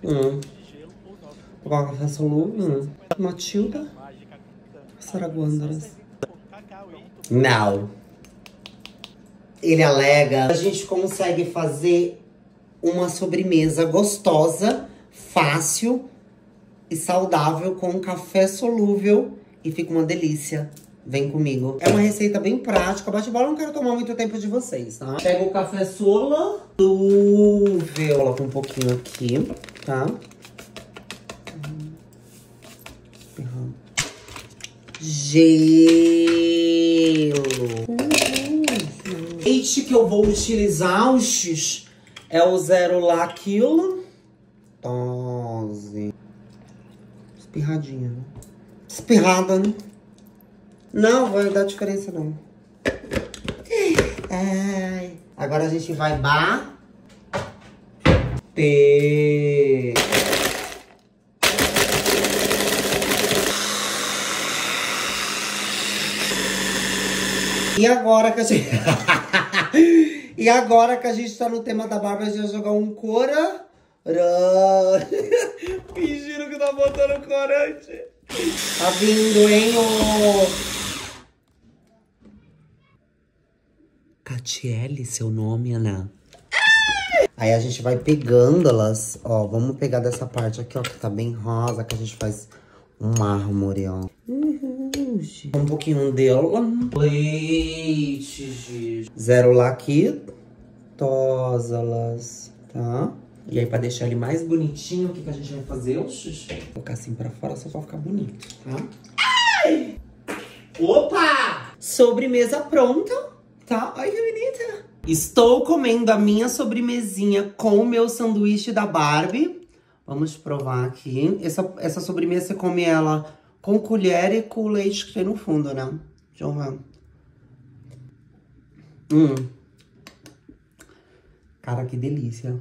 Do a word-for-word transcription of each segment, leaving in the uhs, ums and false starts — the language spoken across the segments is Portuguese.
Hum. Vou colocar café solúvel. Matilda. Saraguandaras. Não. Ele alega que a gente consegue fazer uma sobremesa gostosa, fácil e saudável com café solúvel. E fica uma delícia. Vem comigo. É uma receita bem prática. Bate-bola, não quero tomar muito tempo de vocês, tá? Pega o café solúvel. Coloca um pouquinho aqui, tá? Gelo. Leite que eu vou utilizar, os é o zero lá quilo. Dose. Espirradinha, né? Espirrada, né? Não vai dar diferença, não. Ai. Agora a gente vai bater. E agora que a gente... e agora que a gente tá no tema da Barbie, a gente vai jogar um cora... Fingindo que tá botando corante. Tá vindo, hein, ô... Catiele, seu nome, Ana. Aí a gente vai pegando elas, ó. Vamos pegar dessa parte aqui, ó, que tá bem rosa, que a gente faz um mármore, ó. Um pouquinho dela. Leite, gente. Zero lactosalas, tá? E aí, pra deixar ele mais bonitinho, o que, que a gente vai fazer? Oxi, vou colocar assim pra fora, só pra ficar bonito, tá? Ai! Opa! Sobremesa pronta, tá? Ai, que bonita! Estou comendo a minha sobremesinha com o meu sanduíche da Barbie. Vamos provar aqui. Essa, essa sobremesa, você come ela com colher e com o leite que tem no fundo, né? Deixa eu ver. Hum. Cara, que delícia.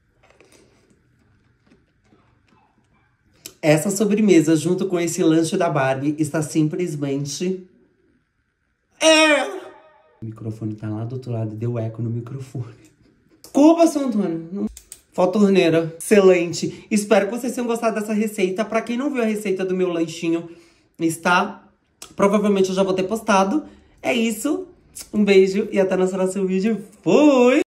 Essa sobremesa, junto com esse lanche da Barbie, está simplesmente... É! O microfone tá lá do outro lado e deu eco no microfone. Desculpa, seu Antônio. Fotorneira. Excelente. Espero que vocês tenham gostado dessa receita. Pra quem não viu a receita do meu lanchinho, está... Provavelmente eu já vou ter postado. É isso. Um beijo e até nosso próximo vídeo. Fui!